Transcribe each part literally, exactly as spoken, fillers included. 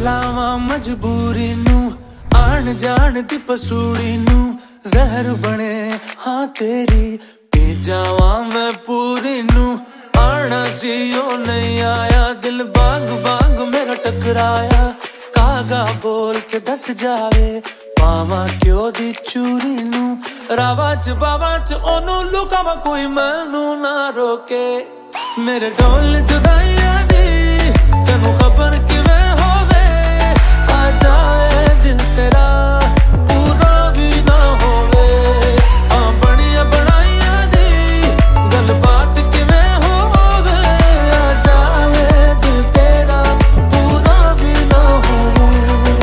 भुलावा मजबूरी नू, आन जान दी पसूड़ी नू, जहर बने हाँ तेरी, पी जावा मैं पूरी नू। आना सी ओ नहीं आया, दिल बांग बांग मेरा टकराया, कागा बोल के दस जावे, पावा क्यों दी चूरी नू। रावा च बावा च ओनू लुकावा, कोई मैनू ना रोके, मेरे ढोल जुदाइयां दी तेनू खबर किवें होवे, आ जाए दिल तेरा पूरा भी ना होवे, हाँ बनिया बनाइयां दी गल बात किवें होवे, आ जाए दिल तेरा पूरा भी ना होवे।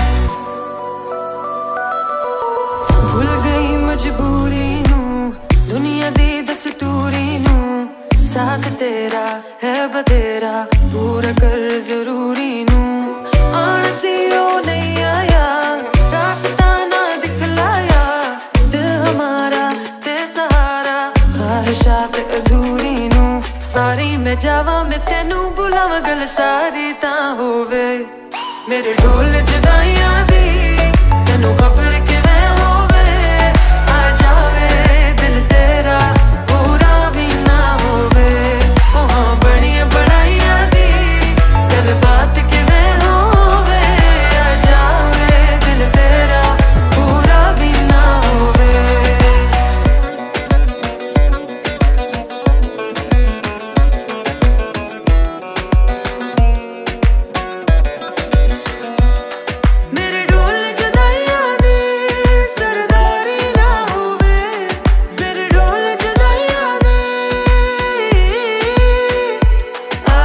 भूल गई मजबूरी नू, दुनिया दी दस्तूरी नू, साथ तेरा है बतेरा, पूरा कर जरूरी नू। आन सी ओ नहीं आया, रास्ता ना दिखलाया, दिल हमारा ते सहारा, ख्वाहिशात अधूरी नू। सारी मैं जावा मैं तेनू बुलावा, गल सारी ता होवे, मेरे ढोल जुदाइयां दी तेनू खबर किवें होवे, आ जावे दिल तेरा पूरा भी ना होवे, ओ हाँ बनिया बनाइयां दी गल बात किवें होवे, आ जावे दिल तेरा पूरा भी ना होवे। मेरे ढोल जुदाइयां दी सरदारी ना होवे, मेरे ढोल जुदाइयां दी आ,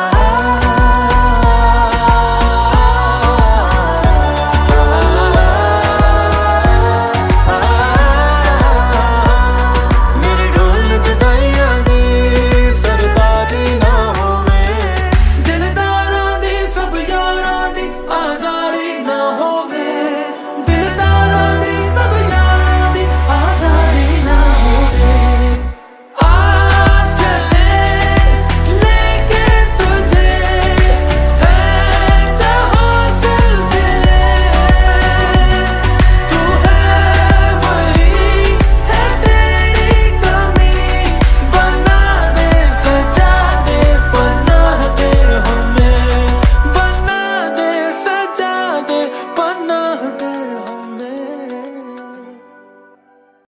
मेरे ढोल जुदाइयां दी सरदारी ना होवे, दिलदारां दी सब यारां दी आज़ारी ना होवे, दिलदारां दी सब यारां दी आज़ारी ना होवे। आ चले लेके तुझे है जहाँ सिलसिले, तू है वही है तेरी कमी, बना दे सजा दे पनाह दे हमें, बना दे सजा दे पनाह